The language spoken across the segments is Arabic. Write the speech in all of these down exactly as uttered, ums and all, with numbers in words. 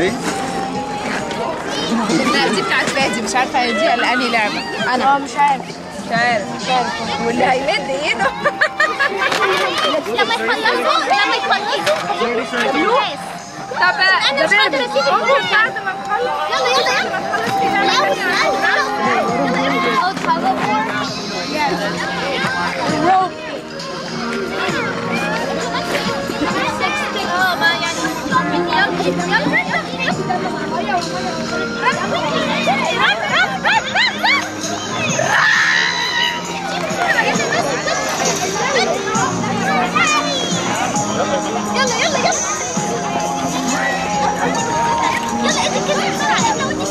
ايه؟ لا دي بتاعت فادي، مش عارفه هي دي ولا انهي لعبه. انا اه مش عارف مش عارف مش عارف واللي هيمد ايده لما يخلصوا لما يخلصوا الناس. طب انا مش قادره اسيب الفيديو بعد ما نخلص. يلا يلا يلا اه ما يعني يلا يلا يلا يلا انت كده بسرعه انت وانت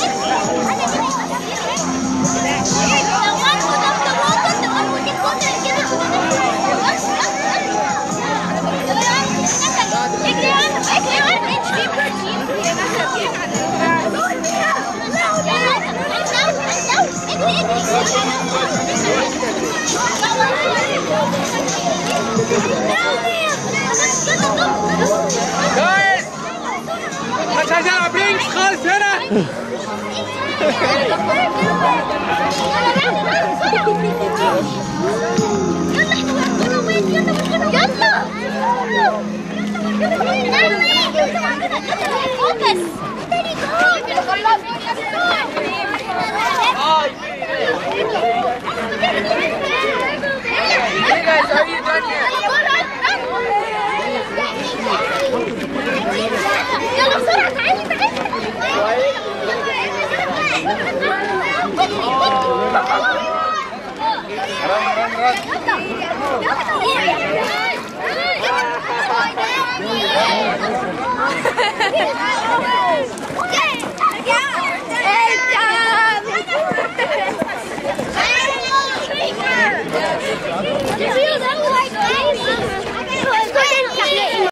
جايز مش عايز العب رينجز خالص هنا. Hey guys, are you done yet? يلا بسرعة تعالي تعالي. رن رن رن.